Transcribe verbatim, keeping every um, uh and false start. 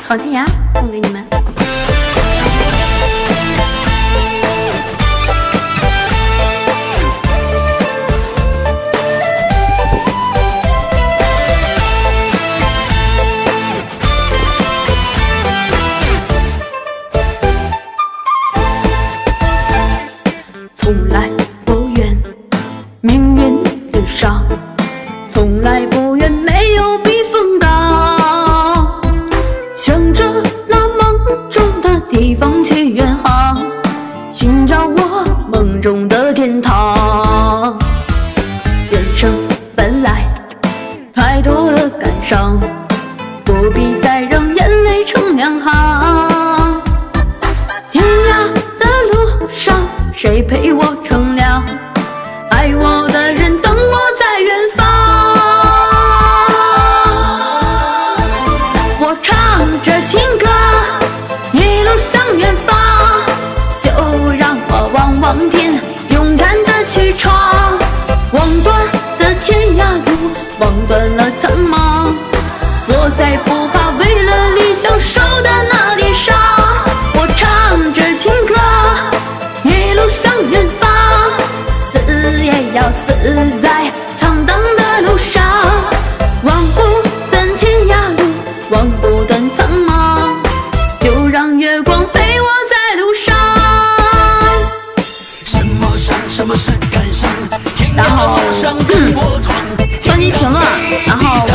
好天涯送给你们。从来不怨命运的伤，从来不愿没有避风港，向着那梦中的地方去远航，寻找我梦中的天堂。人生本来太多的感伤，不必再让眼泪成两行。天涯的路上，谁陪我乘凉？爱我的人等我在远方。我唱着情歌，一路向远方，就让我望望天，勇敢的去闯。望断的天涯路，望断了苍茫，我再不怕为了理想受的那点伤。我唱着情歌，一路向远方，死也要死在苍荡的路上。望不断天涯路，望不断苍茫，就让月光陪我在路上。 什么伤，什么是感伤？天涯路上跟我闯。 专辑评论，然后